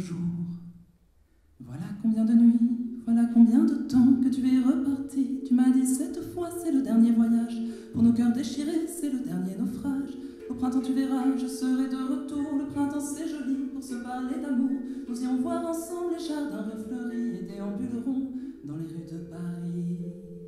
toujours. Voilà combien de nuits, voilà combien de temps que tu es reparti. Tu m'as dit cette fois c'est le dernier voyage. Pour nos cœurs déchirés, c'est le dernier naufrage. Au printemps tu verras, je serai de retour. Le printemps c'est joli pour se parler d'amour. Nous irons voir ensemble les jardins refleuris et déambulerons dans les rues de Paris.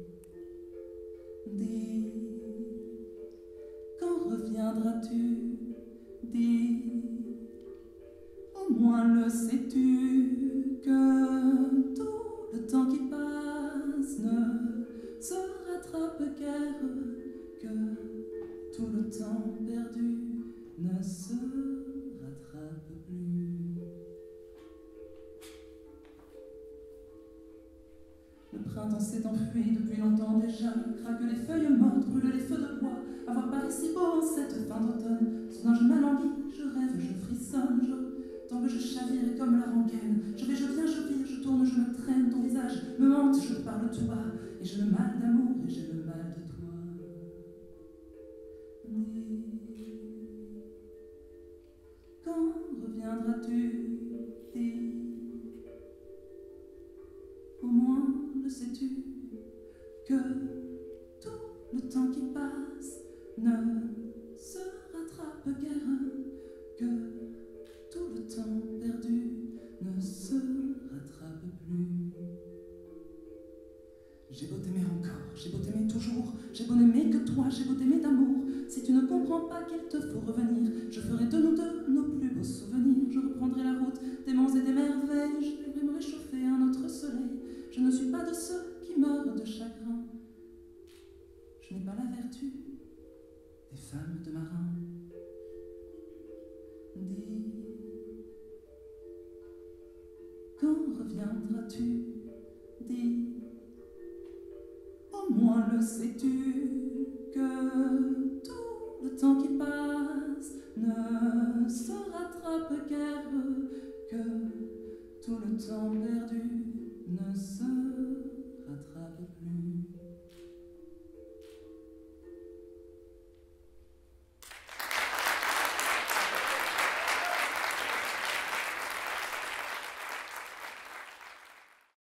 Dis, quand reviendras-tu? Dis, au moins le sais-tu que tout le temps qui passe ne se rattrape guère, que tout le temps perdu ne se rattrape plus. Le printemps s'est enfui depuis longtemps déjà, craquent les feuilles mortes, brûlent les feux de bois. Avoir Paris si beau en cette fin d'automne, soudain je m'alanguis, je rêve, je frissonne, tant que je chavire comme la rengaine. Je vais, je viens, je vire, je tourne, je me traîne, ton visage me hante, je te parle tout bas, et j'ai le mal d'amour et j'ai le mal de toi. Dis, quand reviendras-tu? Dis, au moins le sais-tu que tout le temps qui passe ne se rattrape guère, que tout le temps perdu ne se rattrape plus. J'ai beau t'aimer encore, j'ai beau t'aimer toujours, j'ai beau n'aimer que toi, j'ai beau t'aimer d'amour. Si tu ne comprends pas qu'il te faut revenir, je ferai de nous deux nos plus beaux souvenirs. Je reprendrai la route des monts et des merveilles, je vais me réchauffer à notre soleil. Je ne suis pas de ceux qui meurent de chagrin, je n'ai pas la vertu des femmes de marins. Dis, quand reviendras-tu? Dis, au moins le sais-tu que tout le temps qui passe ne se rattrape guère, que tout le temps perdu ne se rattrape plus.